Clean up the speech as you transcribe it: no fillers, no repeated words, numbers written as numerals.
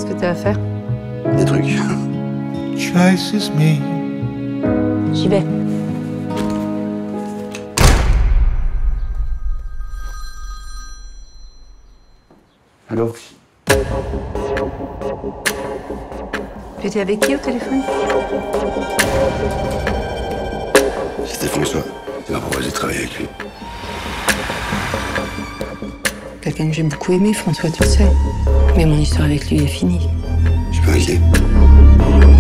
Qu'est-ce que t'as à faire? Des trucs. Choices me. J'y vais. Allô? Tu étais avec qui au téléphone? C'était François. Il m'a proposé de travailler avec lui. Quelqu'un que j'ai beaucoup aimé, François, tu le sais. Mais mon histoire avec lui est finie. Je suis pas inquiet.